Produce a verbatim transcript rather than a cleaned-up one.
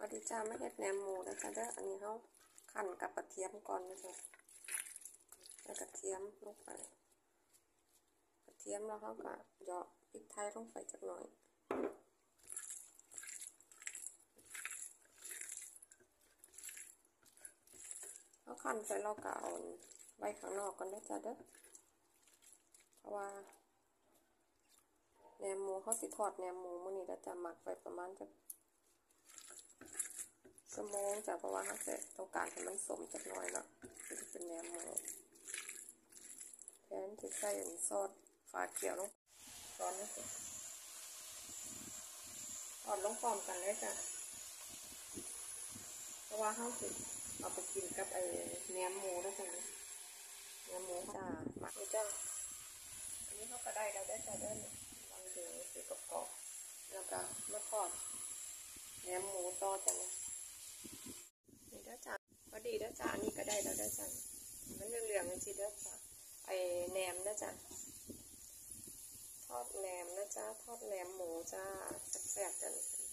วัสดีจ้าไม่เห็ดแหนมหมูนะคะเด้ออันนี้เขาคั่นกับกระเทียมก่อนนะจ๊ะแล้วกระเทียมลงไปกระเทียมแล้วเขาก็เหยาะพริกไทยลงไปจักหน่อยเขาคั่นใส่เราก็เอาไว้ข้างนอกก่อนนะจ๊ะเด้อเพราะว่าแหนมหมูเขาสิทอดแหนมหมูมื้อนี้แล้วจะหมักไว้ประมาณจะชั่วโมงจ้ะเพราะว่าเขาจะต้องการให้มันสมจักหน่อยเนาะที่เป็นแหนมหมูแทนที่ใส่ซอสฟ้าเขียวลงตอนนี้ทอดลงพร้อมกันเลยจ้ะเพราะว่าเขาสิเอาไปกินกับไอ้แหนมหมูแล้วจ้ะแหนมหมูจ้าหมักเลยจ้าอันนี้เขาก็ได้แล้วได้จ้ะได้เนี่ยลองดูสิกรอบๆแล้วก็มาทอดแหนมหมูต่อจ้ะเนี่ยนี่เด้อจ้ะพอดีเด้อจ้ะนี่ก็ได้แล้วเด้อจ้ะมันเหลืองๆนี่สิเด้อจ้ะไอ้แหนมเด้อจ้ะทอดแหนมนะจ้าทอดแหนมหมูจ้าแซ่บๆจ้ะ